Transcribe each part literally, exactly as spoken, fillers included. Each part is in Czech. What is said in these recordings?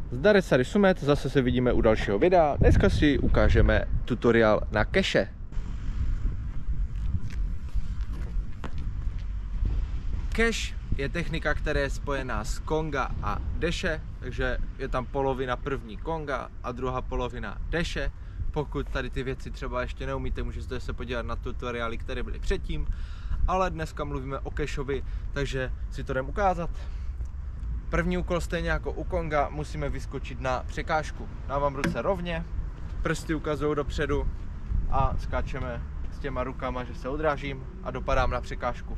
Zdar tady Sumet, zase se vidíme u dalšího videa. Dneska si ukážeme tutoriál na keše. Cache je technika, která je spojená s konga a deše, takže je tam polovina první konga a druhá polovina deše. Pokud tady ty věci třeba ještě neumíte, můžete se podívat na tutoriály, které byly předtím, ale dneska mluvíme o cacheovi, takže si to jdem ukázat. První úkol, stejně jako u konga, musíme vyskočit na překážku. Dávám ruce rovně, prsty ukazují dopředu a skáčeme s těma rukama, že se odrážím a dopadám na překážku.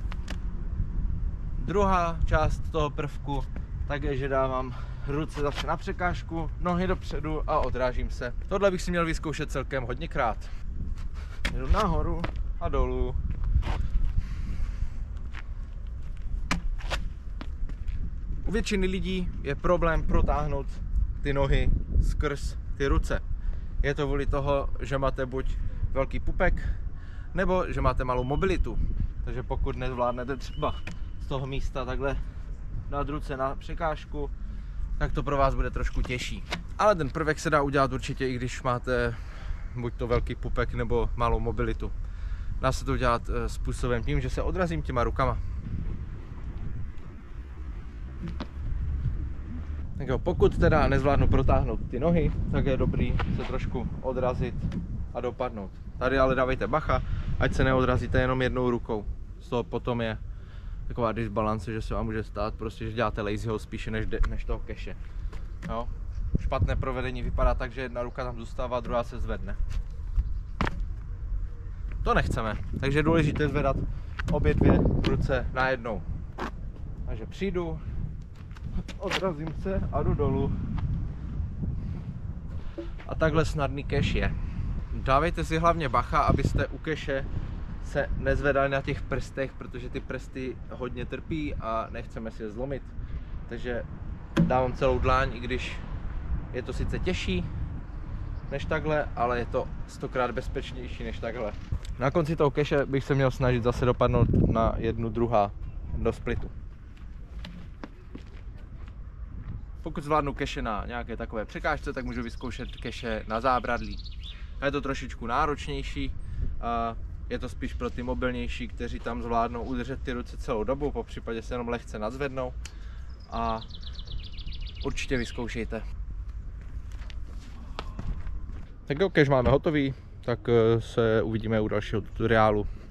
Druhá část toho prvku tak je, že dávám ruce zase na překážku, nohy dopředu a odrážím se. Tohle bych si měl vyzkoušet celkem hodněkrát. Jdu nahoru a dolů. U většiny lidí je problém protáhnout ty nohy skrz ty ruce. Je to kvůli toho, že máte buď velký pupek, nebo že máte malou mobilitu. Takže pokud nezvládnete třeba z toho místa takhle dát ruce na překážku, tak to pro vás bude trošku těžší. Ale ten prvek se dá udělat určitě, i když máte buď to velký pupek nebo malou mobilitu. Dá se to udělat způsobem tím, že se odrazím těma rukama. Tak jo, pokud teda nezvládnu protáhnout ty nohy, tak je dobrý se trošku odrazit a dopadnout. Tady ale dávejte bacha, ať se neodrazíte jenom jednou rukou. Z toho potom je taková disbalance, že se vám může stát prostě, že děláte lazyho spíše než, de, než toho keše. Jo? Špatné provedení vypadá tak, že jedna ruka tam zůstává, druhá se zvedne. To nechceme, takže je důležité zvedat obě dvě ruce najednou. Takže přijdu, odrazím se a jdu dolů. A takhle snadný cache je. Dávejte si hlavně bacha, abyste u cache se nezvedali na těch prstech, protože ty prsty hodně trpí a nechceme si je zlomit. Takže dávám celou dláň, i když je to sice těžší než takhle, ale je to stokrát bezpečnější než takhle. Na konci toho cache bych se měl snažit zase dopadnout na jednu druhá do splitu. Pokud zvládnu cache na nějaké takové překážce, tak můžu vyzkoušet cache na zábradlí. Je to trošičku náročnější, a je to spíš pro ty mobilnější, kteří tam zvládnou udržet ty ruce celou dobu, po případě se jenom lehce nadzvednou, a určitě vyzkoušejte. Tak jo, cache máme hotový, tak se uvidíme u dalšího tutoriálu.